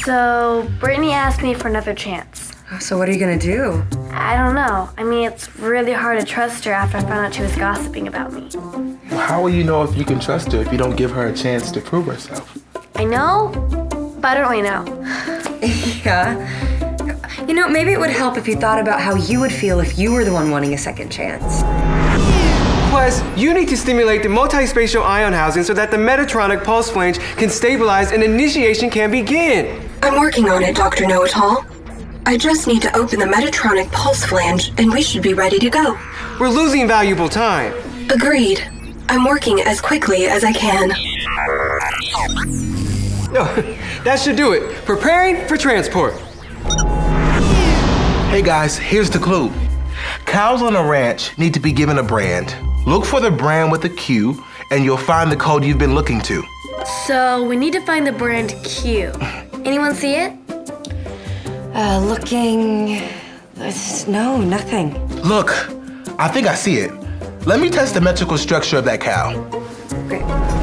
So, Brittany asked me for another chance. So what are you gonna do? I don't know. I mean, it's really hard to trust her after I found out she was gossiping about me. How will you know if you can trust her if you don't give her a chance to prove herself? I know, but I don't really know. Yeah. You know, maybe it would help if you thought about how you would feel if you were the one wanting a second chance. Plus, you need to stimulate the multispatial ion housing so that the Metatronic pulse flange can stabilize and initiation can begin. I'm working on it, Dr. Know-It-All. I just need to open the Metatronic pulse flange and we should be ready to go. We're losing valuable time. Agreed. I'm working as quickly as I can. No, that should do it. Preparing for transport. Hey guys, here's the clue. Cows on a ranch need to be given a brand. Look for the brand with a Q and you'll find the code you've been looking to. So, we need to find the brand Q. Anyone see it? Looking... No, nothing. Look, I think I see it. Let me test the metrical structure of that cow. Okay.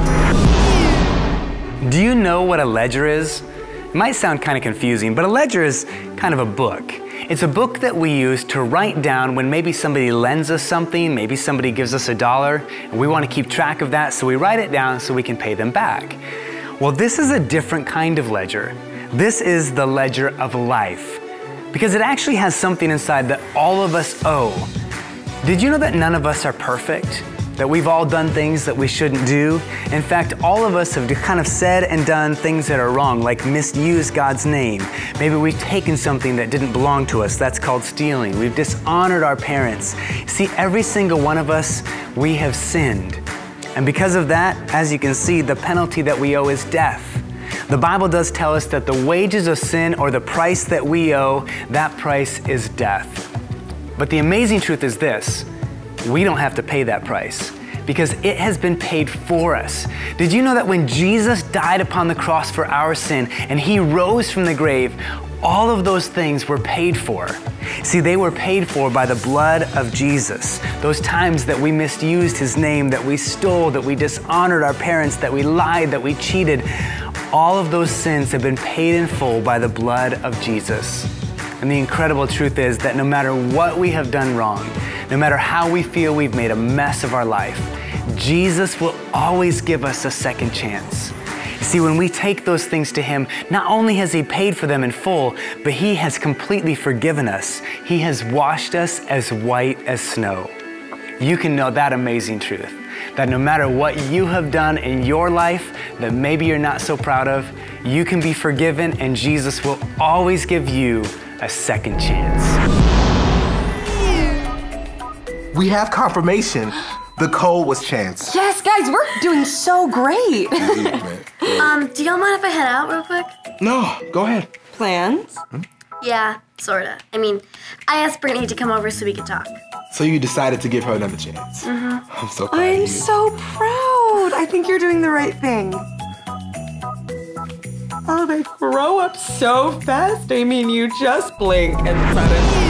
Do you know what a ledger is? It might sound kind of confusing, but a ledger is kind of a book. It's a book that we use to write down when maybe somebody lends us something, maybe somebody gives us $1, and we want to keep track of that, so we write it down so we can pay them back. Well, this is a different kind of ledger. This is the ledger of life, because it actually has something inside that all of us owe. Did you know that none of us are perfect? That we've all done things that we shouldn't do? In fact, all of us have kind of said and done things that are wrong, like misused God's name. Maybe we've taken something that didn't belong to us. That's called stealing. We've dishonored our parents. See, every single one of us, we have sinned. And because of that, as you can see, the penalty that we owe is death. The Bible does tell us that the wages of sin, or the price that we owe, that price is death. But the amazing truth is this: we don't have to pay that price because it has been paid for us. Did you know that when Jesus died upon the cross for our sin and he rose from the grave, all of those things were paid for? See, they were paid for by the blood of Jesus. Those times that we misused his name, that we stole, that we dishonored our parents, that we lied, that we cheated, all of those sins have been paid in full by the blood of Jesus. And the incredible truth is that no matter what we have done wrong, no matter how we feel we've made a mess of our life, Jesus will always give us a second chance. See, when we take those things to him, not only has he paid for them in full, but he has completely forgiven us. He has washed us as white as snow. You can know that amazing truth, that no matter what you have done in your life that maybe you're not so proud of, you can be forgiven and Jesus will always give you a second chance. We have confirmation. The code was chance. Yes, guys, we're doing so great. Do y'all mind if I head out real quick? No, go ahead. Plans? Yeah, sorta. I mean, I asked Brittany to come over so we could talk. So you decided to give her another chance. I'm so proud of you. I'm so proud. I think you're doing the right thing. Oh, they grow up so fast. I mean, you just blink and suddenly...